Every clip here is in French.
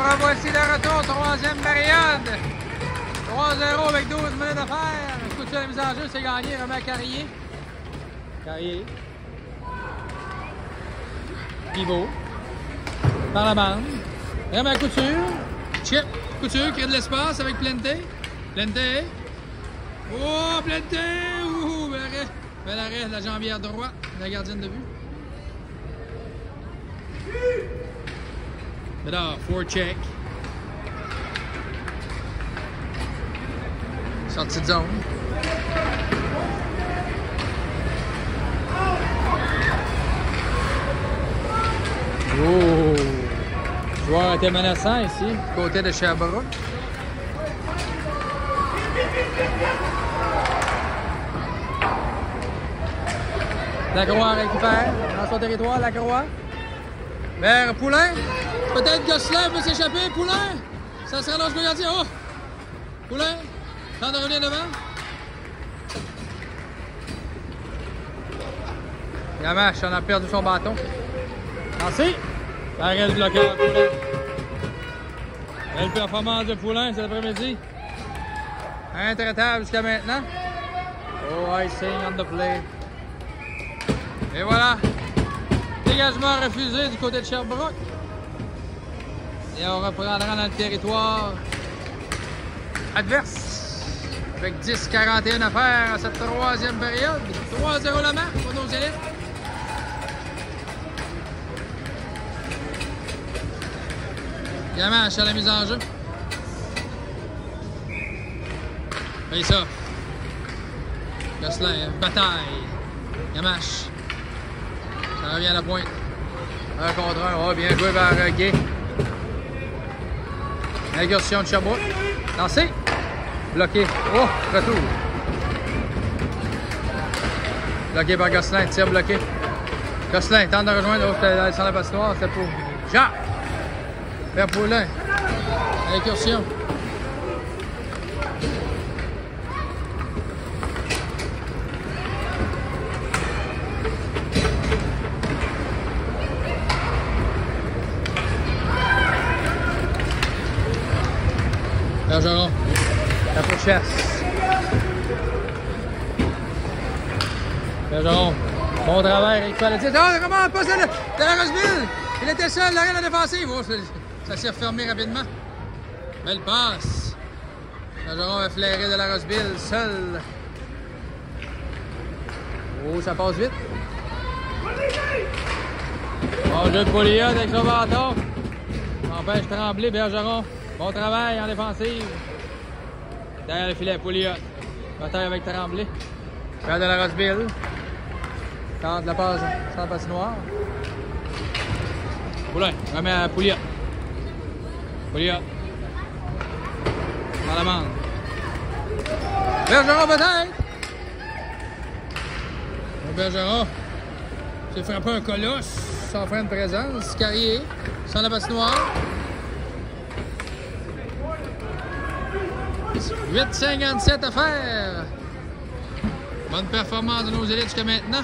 Alors, voici le retour, troisième période. 3-0 avec 12 minutes à faire. Un coup de la mise en jeu, c'est gagné. Remet à Carrier. Carrier. Pivot. Par la bande. Remet à Couture. Chip. Couture, crée de l'espace avec Plente. Plente. Oh, Plente! Ouh, bel arrêt. Bel arrêt de la jambière droite, la gardienne de but. Bédard, forecheck. Sortie de zone. Oh! Le joueur était menaçant ici, côté de Sherbrooke. Lacroix récupère dans son territoire, Lacroix. Vers Poulain. Peut-être Gosselin peut s'échapper. Poulain. Ça sera dans le gardien. Oh! Poulain. Tente de revenir devant. Gamache en a perdu son bâton. Lancé. Arrête le bloqueur, Poulain. Belle performance de Poulain cet après-midi. Intraitable jusqu'à maintenant. Oh, icing on the play. Et voilà. Dégagement refusé du côté de Sherbrooke. Et on reprendra dans le territoire adverse. Avec 10-41 à faire à cette troisième période. 3-0 la marque pour nos élites. Gamache à la mise en jeu. Et ça. Gosselin, bataille. Gamache. Ça revient à la pointe. 1 contre 1. Oh, bien joué vers Gay. Incursion de Sherbrooke. Lancé. Bloqué. Oh, retour. Bloqué par Gosselin. Tir bloqué. Gosselin tente de rejoindre. Oh, c'était sans la patinoire. C'était pour Jacques. Vers Poulain. Incursion. Bergeron. La pourchasse. Bergeron. Bon travail, récupère le titre. Oh, comment passe de la Roseville? Il était seul, l'arrière de la défensive. Oh, ça s'est refermé rapidement. Belle passe. Bergeron va flairer de la Roseville, seul. Oh, ça passe vite. Bon jeu de Pouliot avec son bâton. Empêche Tremblay, Bergeron. Bon travail en défensive. Derrière le filet, Pouliot. Bataille avec Tremblay. Vers de la Roseville. Tente la passe sans patinoire. Poulain, remet à Pouliot. Pouliot. Dans la bande. Bergeron peut-être. Bergeron. C'est frappé un colosse sans frein de présence. Carrier. Sans la patinoire. 8,57 à faire. Bonne performance de nos élites jusqu'à maintenant.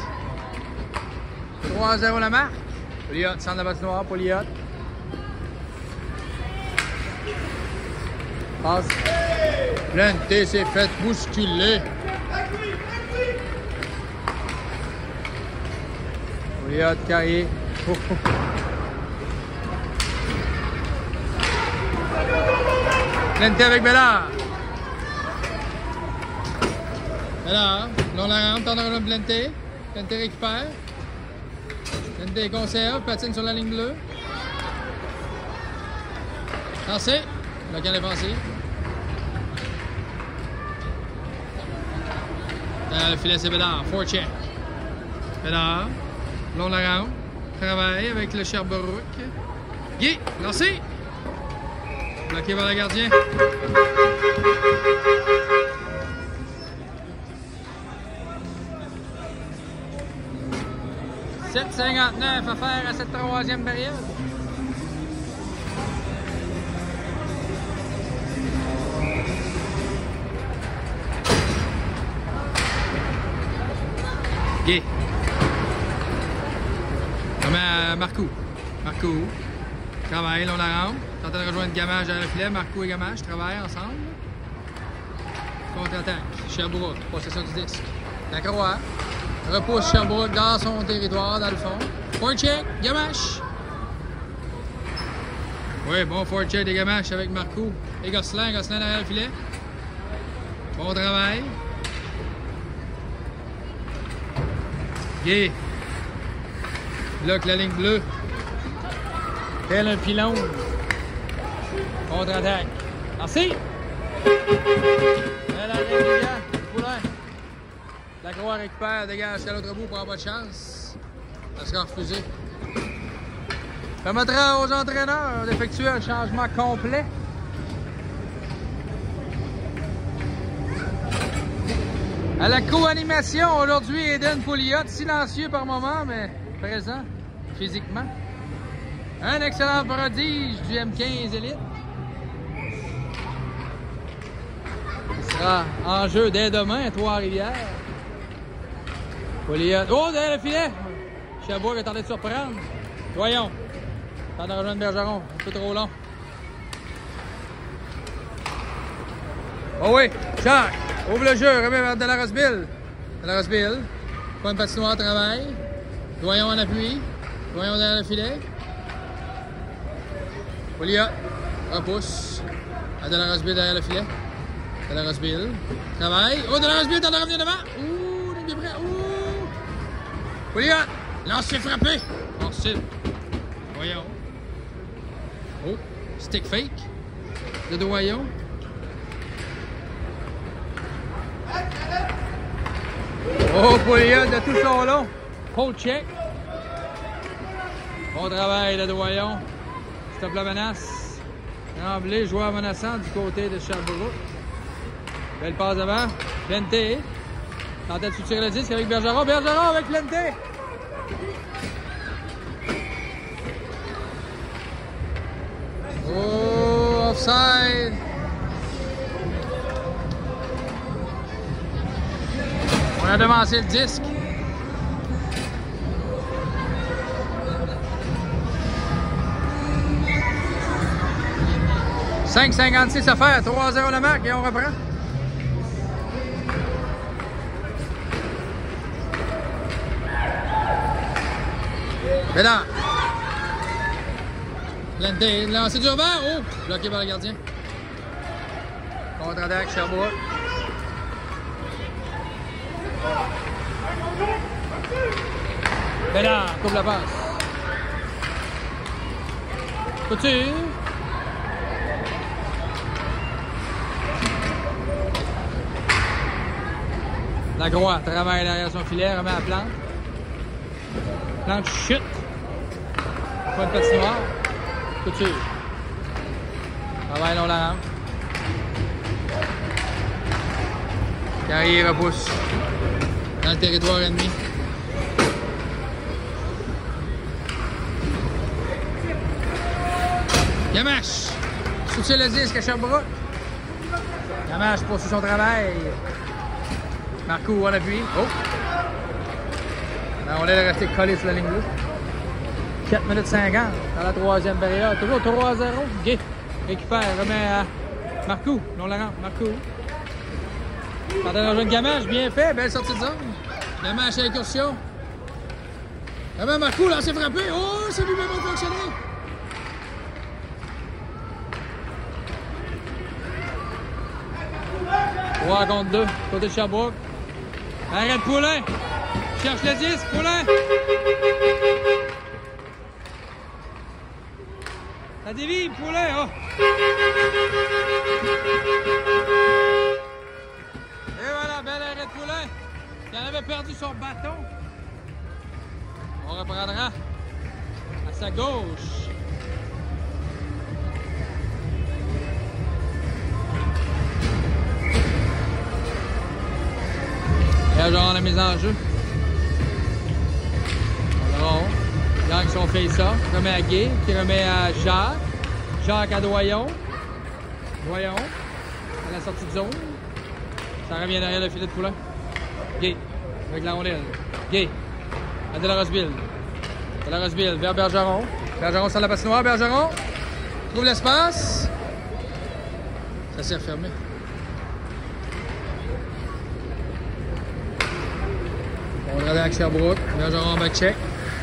3-0 la marque. Pouliot, centre de la patinoire, Pouliot. Passe. Plante s'est fait bousculer. Pouliot, Carrier. Plante avec Bédard. Bédard, long la rampe, tente de rejoindre Plante. Plante récupère. Plante conserve, patine sur la ligne bleue. Lancé. Bloquant défensif. Le filet, c'est Bédard. Forecheck. Bédard. Long la rampe. Travaille avec le Sherbrooke. Guy. Lancé. Bloqué par le gardien. « 7,59 à faire à cette troisième période. » Gay. Comme à Marcoux. Marcoux. Travaille, là, on la rentre. Tente de rejoindre Gamache dans le filet. Marco et Gamache travaillent ensemble. Contre-attaque. Sherbrooke, possession du disque. La Croix. Repousse Sherbrooke dans son territoire, dans le fond. Forecheck, Gamache. Oui, bon forecheck des Gamache avec Marco et Gosselin. Gosselin derrière le filet. Bon travail. Gay. Bloque la ligne bleue. Tel un pylône. Contre-attaque. Merci. Elle arrive, les gars. Poulain. La Croix récupère, dégage jusqu'à l'autre bout pour avoir pas de chance. Ça sera refusé. Permettra aux entraîneurs d'effectuer un changement complet. À la co-animation, aujourd'hui, Eden Pouliot, silencieux par moment, mais présent physiquement. Un excellent prodige du M15 Elite. Il sera en jeu dès demain à Trois-Rivières. Pouliot. Oh, derrière le filet! Sherbrooke est tenté de surprendre. Voyons. Tente de rejoindre Bergeron. Un peu trop long. Oh oui, Jacques. Ouvre le jeu, remet vers Delarosville. Delarosville. Point de patinoire, travail. Doyon en appui. Doyon derrière le filet. Pouliot. Repousse. À Delarosville derrière le filet. Delarosville. Travail. Oh, Delarosville tente de revenir devant. Ouh, il est prêt. Ouh. Pouliot. Lancé frappé. Hors cible. Doyon. Oh, stick fake. De Doyon. Oh, Pouliot de tout son long. Hold check. Bon travail de Doyon. Stop la menace. Tremblay, joueur menaçant du côté de Sherbrooke. Belle passe devant. Plente. Tentait de soutirer le disque avec Bergeron. Bergeron avec Plente. Oh, offside. On a devancé le disque. « 5,56 à faire, 3-0 la marque et on reprend. Bédard. Plente, lancé du revers. Oh, bloqué par le gardien. Contre-attaque, Sherbrooke. Bédard, coupe la passe. Couture. La Croix travaille derrière son filet, remet à Plante. Plante chute. Point de patinoire. Couture. Travaille long la rampe. Carrier repousse. Dans le territoire ennemi. Gamache. Soutient le disque à Sherbrooke. Gamache poursuit son travail. Marco en appui. Oh! Alors, on est resté collé sur la ligne bleue. 4 minutes 50 dans la troisième période. Toujours 3-0. Gay récupère, remet à Marco. Non, la rampe. Marco. Tente de rejoindre Gamache. Bien fait. Belle sortie de zone. Gamache à l'incursion. Remet Marco. Lancé frappé. Oh! Ça lui met pas fonctionner. Trois contre 2. Côté de Sherbrooke. Arrête Poulain. Cherche le 10. Poulain. Ça dévie, Poulain. Oh. Et voilà, belle arrêt de Poulain. Il en avait perdu son bâton. On reprendra à sa gauche. Genre la mise en jeu. Alors, gagne son face-off, remet à Gay, qui remet à Jacques. Jacques à Doyon. Doyon, à la sortie de zone. Ça revient derrière le filet de Poulain. Gay, avec la rondelle. Gay, à Delarosville. Delarosville vers Bergeron. Bergeron sur la patinoire. Bergeron trouve l'espace. Ça s'est refermé. On regarde avec Sherbrooke. Bergeron en back check.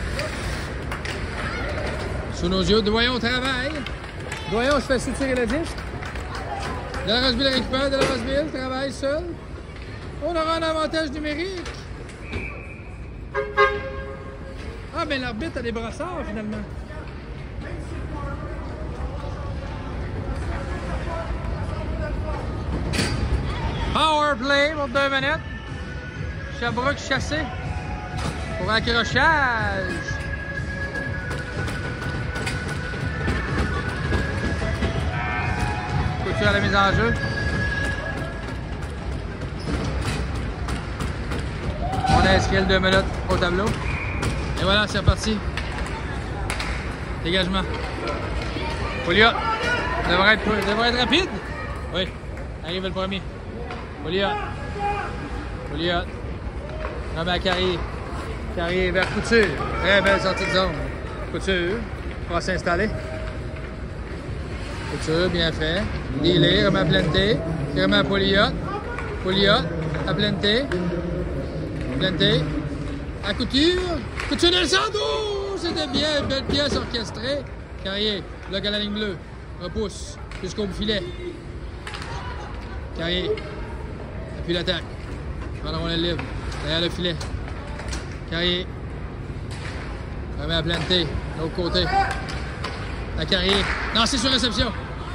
Sous nos yeux, Doyon au travail. Doyon se fait soutirer le disque. De la Roseville récupère, de la Roseville travaille seul. On aura un avantage numérique. Ah, ben l'arbitre a des brassards finalement. Power play pour 2 minutes. Sherbrooke chassé pour accrochage. Couture à la mise en jeu. On a inscrit le 2 minutes au tableau. Et voilà, c'est reparti. Dégagement. Pouliot. Devrait être rapide. Oui. Arrive le premier. Pouliot. Pouliot. Remet à Carrier. Carrier vers Couture. Très belle sortie de zone. Couture. Va s'installer. Couture, bien fait. Dealer, remet à Plante. Remet à Pouliot. Pouliot. À Plante. Plante. À Couture. Couture dans le centre. Oh, c'était bien. Belle pièce orchestrée. Carrier. Bloc à la ligne bleue. Repousse. Jusqu'au filet. Carrier. Appuie l'attaque. Pendant qu'on est libre. Derrière le filet. Carrier. Remet à Plante. De l'autre côté. À Carrier. Non, c'est sur réception.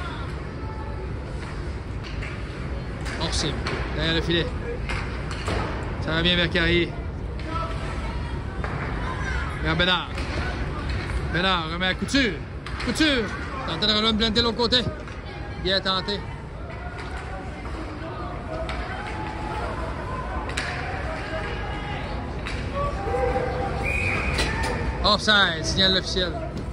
Hors cible. Derrière le filet. Ça revient vers Carrier. Vers Bédard. Bédard remet à Couture. Couture. Tenté de relancer Planté de l'autre côté. Bien tenté. Offside, signal officiel.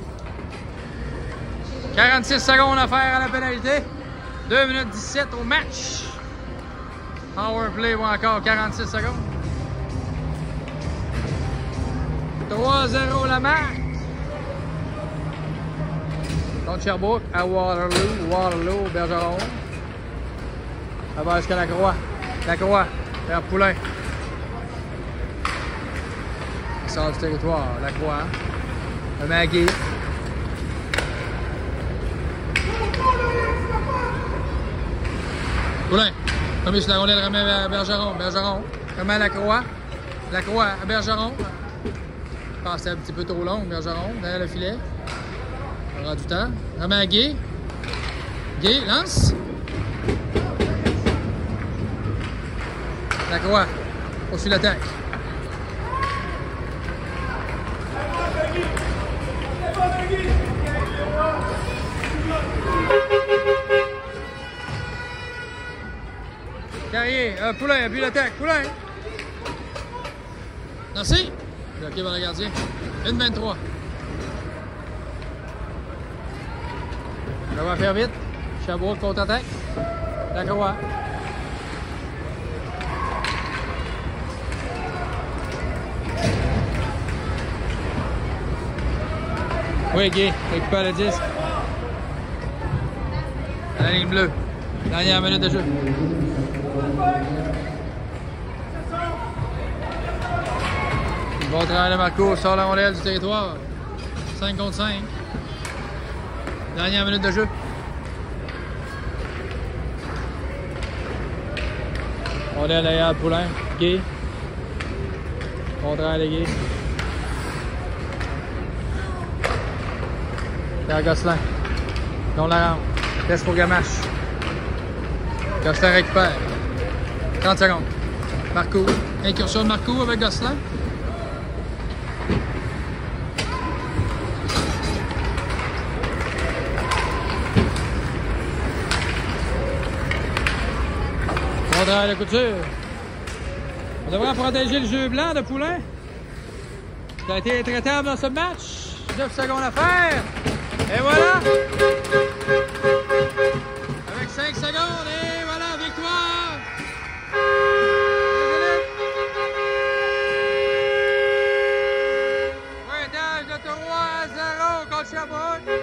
46 secondes à faire à la pénalité. 2 minutes 17 au match. Power play ou encore 46 secondes. 3-0 la marque. Contre Sherbrooke à Waterloo, Bergeron. Ça va jusqu'à Lacroix. Lacroix vers Poulain. Il sort du territoire. Lacroix. Le Magui. Poulain. Premier sur la rondelle, remet à Bergeron. Bergeron. Remet à Lacroix. Lacroix à Bergeron. Je pense que c'est un petit peu trop long, Bergeron. Derrière le filet. On aura du temps. Remet à Guy. Guy, lance. Lacroix. Poursuit l'attaque. Carrier, Poulain, appuie l'attaque. Poulain. Merci. Bloqué par le gardien. 1-23. Ça va faire vite. Sherbrooke contre-attaque. Lacroix. Oui, Guy, récupère le disque. À la ligne bleue. Dernière minute de jeu. Bon travail de Marco, sort la rondelle du territoire. 5 contre 5. Dernière minute de jeu. Rondelle derrière Poulain. Guy. Bon travail de Guy. Pierre Gosselin. Don la rampe. Test pour Gamache. Gosselin récupère. 30 secondes. Marco. Incursion de Marco avec Gosselin. Bon travail de Couture. On devrait protéger le jeu blanc de Poulain. Ça a été intraitable dans ce match. 9 secondes à faire. Et voilà! Avec 5 secondes, et voilà, victoire! Pointage de 3-0 contre là-bas.